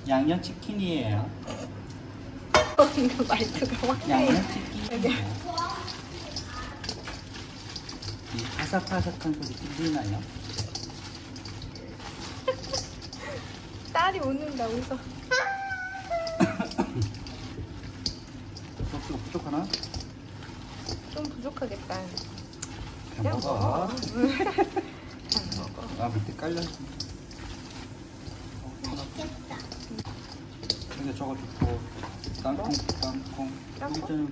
양념치킨이에요. 이거 말투가 확 양념치킨이에요. 이 바삭바삭한 소리 들리나요? 딸이 웃는다 웃어. 소스가 부족하나? 좀 부족하겠다. 그냥 먹어. 그냥 먹어. 아, 밑에 깔려있어. 맛있겠다. 근데 저거 좋고 땅콩. 땅콩?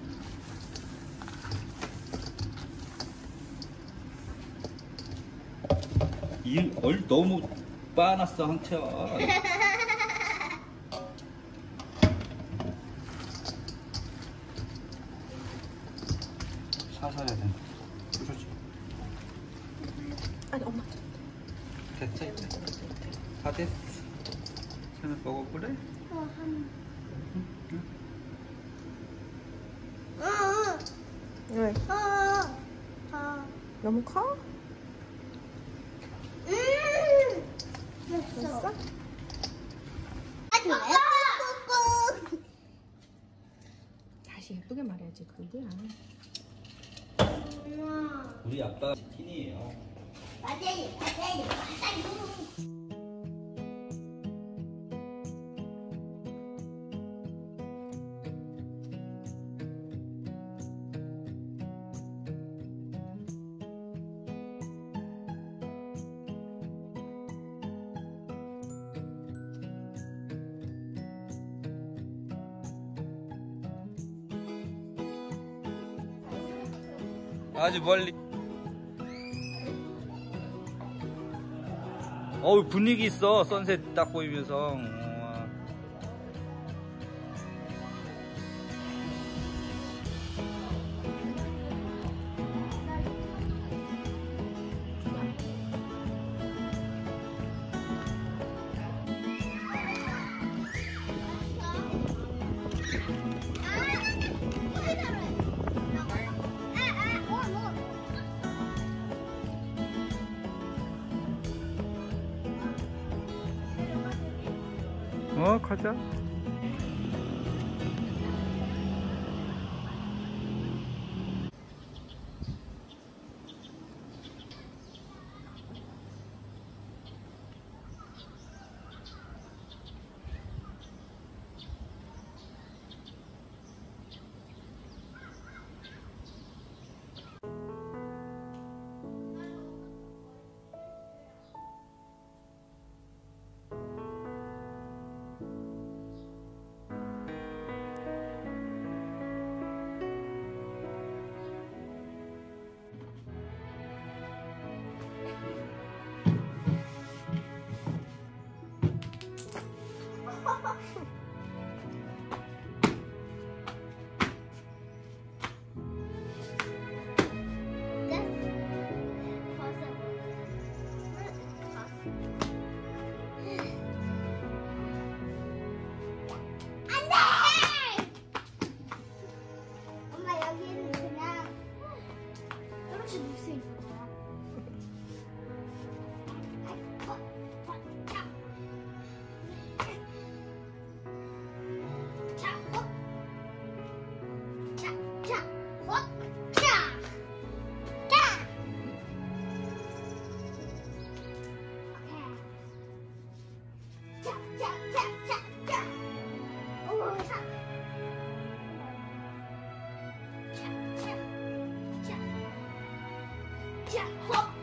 이얼 너무 빠놨어 황채야. 사살해야 된다. 그렇지. 아니 엄마. 됐어 이제. 다 됐어. 쟤는 먹어볼래? 왜? 너무 커? 됐어? 다시 예쁘게 말해야지 그거야. 우리 아빠 치킨이에요. 맞아요. 아주 멀리. 어우 분위기 있어. 선셋 딱 보이면서. 가자. 자,